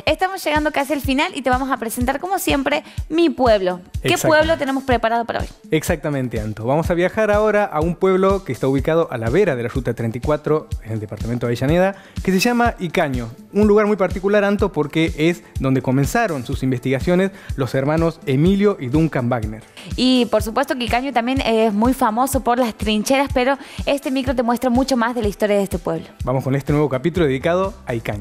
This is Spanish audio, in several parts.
Estamos llegando casi al final y te vamos a presentar, como siempre, mi pueblo. ¿Qué pueblo tenemos preparado para hoy? Exactamente, Anto. Vamos a viajar ahora a un pueblo que está ubicado a la vera de la Ruta 34, en el departamento de Avellaneda, que se llama Icaño. Un lugar muy particular, Anto, porque es donde comenzaron sus investigaciones los hermanos Emilio y Duncan Wagner. Y por supuesto que Icaño también es muy famoso por las trincheras, pero este micro te muestra mucho más de la historia de este pueblo. Vamos con este nuevo capítulo dedicado a Icaño.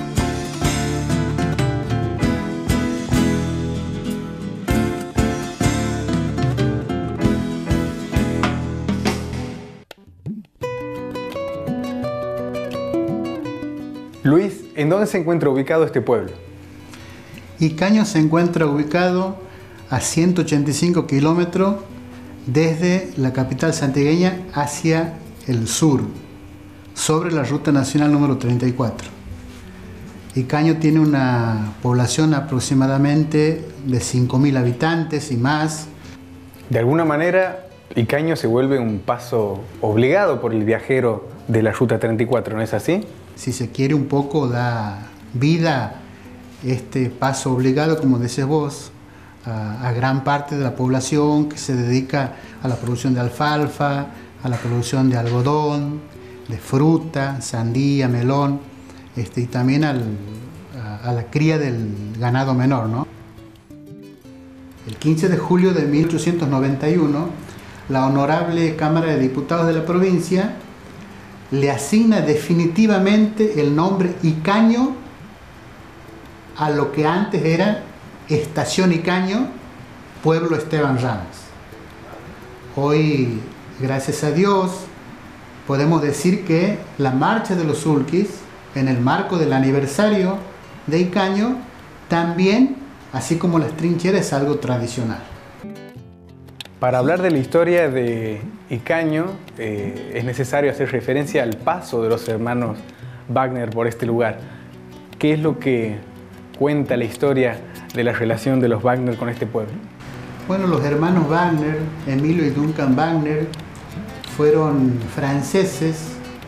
Luis, ¿en dónde se encuentra ubicado este pueblo? Icaño se encuentra ubicado a 185 kilómetros desde la capital santiagueña hacia el sur, sobre la ruta nacional número 34. Icaño tiene una población aproximadamente de 5.000 habitantes y más. De alguna manera, Icaño se vuelve un paso obligado por el viajero de la ruta 34, ¿no es así? Si se quiere, un poco da vida este paso obligado, como decís vos, a gran parte de la población que se dedica a la producción de alfalfa, a la producción de algodón, de fruta, sandía, melón, y también a la cría del ganado menor, ¿no? El 15 de julio de 1891, la Honorable Cámara de Diputados de la provincia le asigna definitivamente el nombre Icaño a lo que antes era Estación Icaño, Pueblo Esteban Ramas. Hoy, gracias a Dios, podemos decir que la marcha de los Sulquis, en el marco del aniversario de Icaño, también, así como las trincheras, es algo tradicional. Para hablar de la historia de Icaño, es necesario hacer referencia al paso de los hermanos Wagner por este lugar. ¿Qué es lo que cuenta la historia de la relación de los Wagner con este pueblo? Bueno, los hermanos Wagner, Emilio y Duncan Wagner, fueron franceses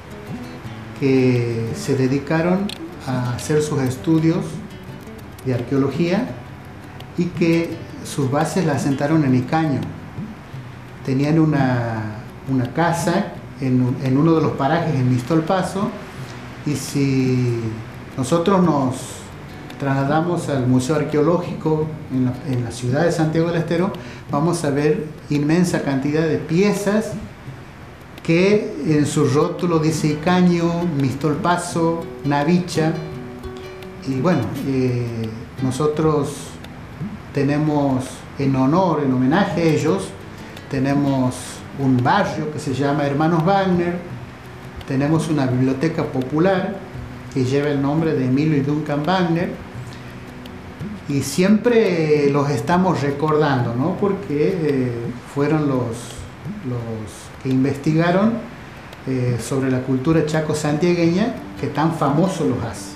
que se dedicaron a hacer sus estudios de arqueología y que sus bases las asentaron en Icaño. Tenían una casa en uno de los parajes en Mistolpaso, y si nosotros nos trasladamos al Museo Arqueológico en la ciudad de Santiago del Estero, vamos a ver inmensa cantidad de piezas que en su rótulo dice Icaño, Mistolpaso, Navicha. Y bueno, nosotros tenemos en homenaje a ellos, tenemos un barrio que se llama Hermanos Wagner, tenemos una biblioteca popular que lleva el nombre de Emilio y Duncan Wagner, y siempre los estamos recordando, ¿no? Porque fueron los que investigaron sobre la cultura chaco-santiagueña, que tan famoso los hace.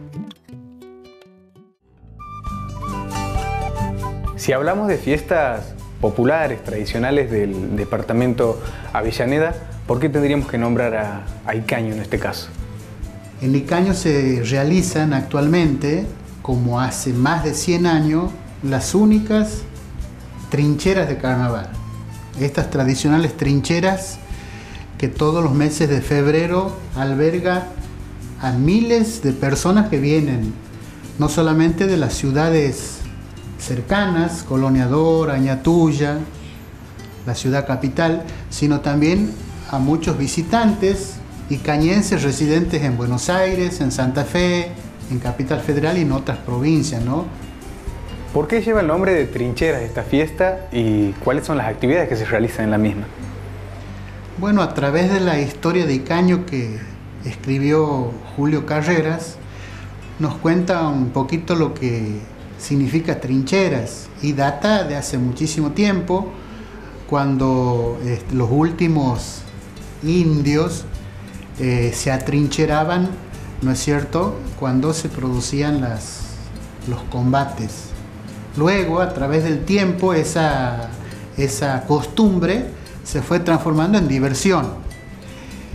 Si hablamos de fiestas populares, tradicionales del departamento Avellaneda, ¿por qué tendríamos que nombrar a Icaño en este caso? En Icaño se realizan actualmente, como hace más de 100 años, las únicas trincheras de carnaval. Estas tradicionales trincheras que todos los meses de febrero alberga a miles de personas que vienen, no solamente de las ciudades cercanas, Colonia Dora, Añatuya, la ciudad capital, sino también a muchos visitantes icañenses residentes en Buenos Aires, en Santa Fe, en Capital Federal y en otras provincias, ¿no? ¿Por qué lleva el nombre de trincheras esta fiesta y cuáles son las actividades que se realizan en la misma? Bueno, a través de la historia de Icaño que escribió Julio Carreras, nos cuenta un poquito lo que significa trincheras, y data de hace muchísimo tiempo, cuando los últimos indios se atrincheraban, ¿no es cierto?, cuando se producían los combates. Luego, a través del tiempo, esa costumbre se fue transformando en diversión.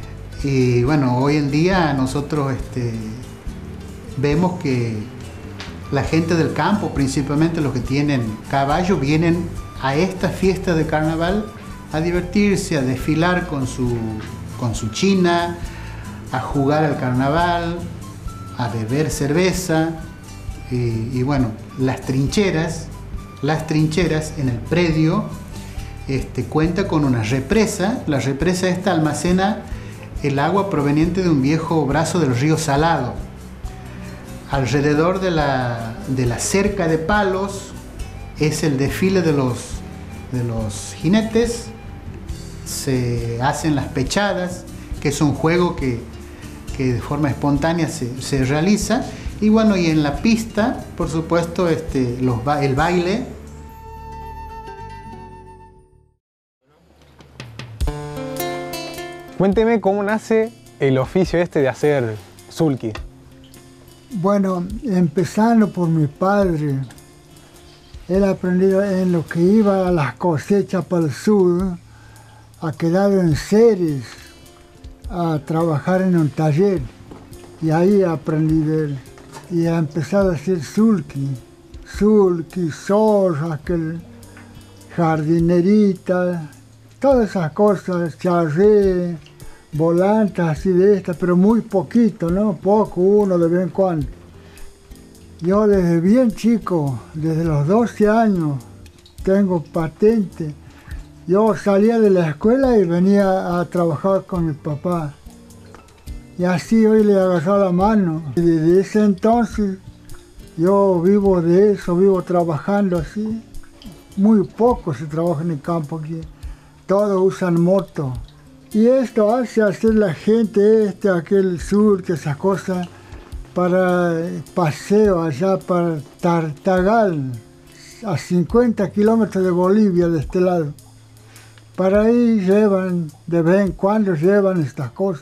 Y bueno, hoy en día nosotros vemos que La gente del campo, principalmente los que tienen caballo, vienen a esta fiesta de carnaval a divertirse, a desfilar con su china, a jugar al carnaval, a beber cerveza. Y bueno, las trincheras en el predio cuenta con una represa. La represa esta almacena el agua proveniente de un viejo brazo del río Salado. Alrededor de la cerca de palos es el desfile de los jinetes. Se hacen las pechadas, que es un juego que de forma espontánea se realiza. Y bueno, y en la pista, por supuesto, el baile. Cuénteme cómo nace el oficio de hacer sulky. Bueno, empezando por mi padre, él aprendió en lo que iba a las cosechas para el sur, ha quedado en Ceres a trabajar en un taller y ahí aprendí de él. Y ha empezado a hacer sulky, zorras, jardinerita, todas esas cosas, charré, volantes así de estas, pero muy poquito, ¿no? Poco, uno de vez en cuando. Yo desde bien chico, desde los 12 años, tengo patente. Yo salía de la escuela y venía a trabajar con mi papá. Y así hoy le agarró la mano. Y desde ese entonces yo vivo de eso, vivo trabajando así. Muy poco se trabaja en el campo aquí. Todos usan moto. Y esto hace hacer la gente aquel sur, que esas cosas, para paseo allá para Tartagal, a 50 kilómetros de Bolivia de este lado. Para ahí llevan, de vez en cuando llevan estas cosas.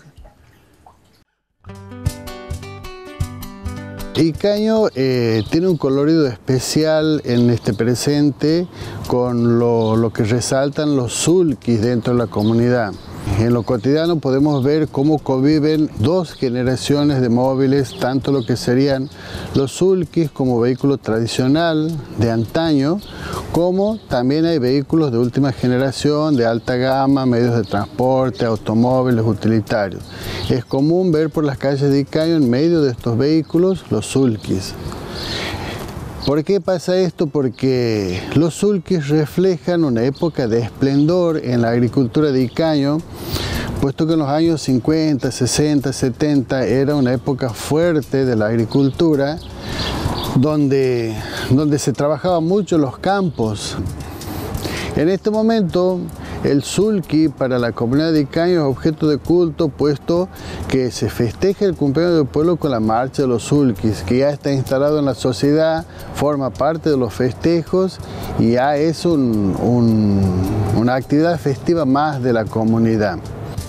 Icaño tiene un colorido especial en este presente con lo que resaltan los sulkis dentro de la comunidad. En lo cotidiano podemos ver cómo conviven dos generaciones de móviles, tanto lo que serían los sulkis como vehículo tradicional de antaño, como también hay vehículos de última generación, de alta gama, medios de transporte, automóviles utilitarios. Es común ver por las calles de Icaño en medio de estos vehículos los sulkis. ¿Por qué pasa esto? Porque los sulkis reflejan una época de esplendor en la agricultura de Icaño, puesto que en los años 50, 60, 70 era una época fuerte de la agricultura, donde se trabajaba mucho los campos. En este momento, el sulky para la comunidad de Icaño es objeto de culto, puesto que se festeja el cumpleaños del pueblo con la marcha de los sulkis, que ya está instalado en la sociedad, forma parte de los festejos y ya es una actividad festiva más de la comunidad.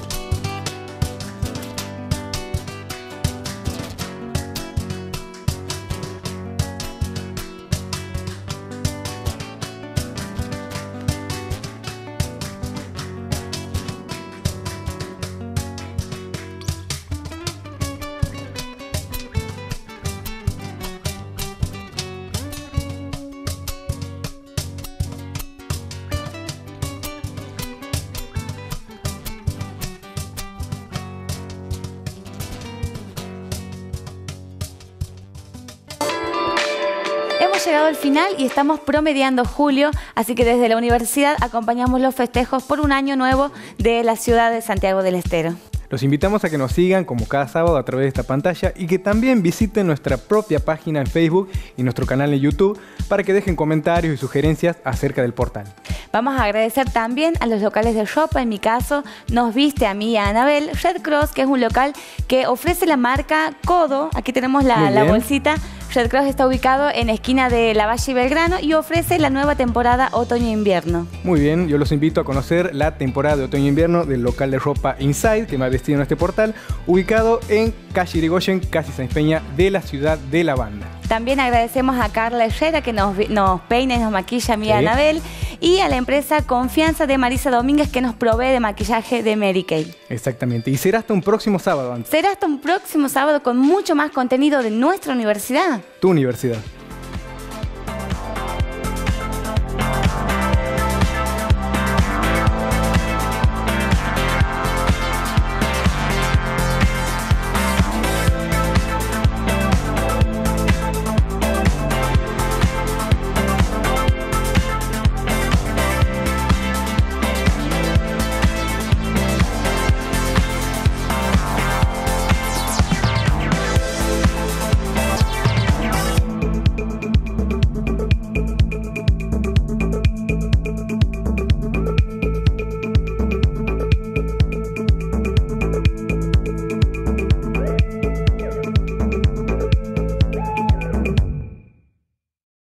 Hemos llegado al final y estamos promediando julio, así que desde la universidad acompañamos los festejos por un año nuevo de la ciudad de Santiago del Estero. Los invitamos a que nos sigan como cada sábado a través de esta pantalla y que también visiten nuestra propia página en Facebook y nuestro canal en YouTube para que dejen comentarios y sugerencias acerca del portal. Vamos a agradecer también a los locales de ropa, en mi caso nos viste a mí y a Anabel, Red Cross, que es un local que ofrece la marca Codo. Aquí tenemos la bolsita. Red Cross está ubicado en esquina de Lavalle y Belgrano y ofrece la nueva temporada otoño-invierno. Muy bien, yo los invito a conocer la temporada de otoño-invierno del local de ropa Inside, que me ha vestido en este portal, ubicado en calle Irigoyen, casi Sáenz Peña, de la ciudad de La Banda. También agradecemos a Carla Herrera, que nos peina y nos maquilla a mí y a Anabel, y a la empresa Confianza de Marisa Domínguez, que nos provee de maquillaje de Mary Kay. Exactamente, y será hasta un próximo sábado. Será hasta un próximo sábado con mucho más contenido de nuestra universidad. Tu universidad.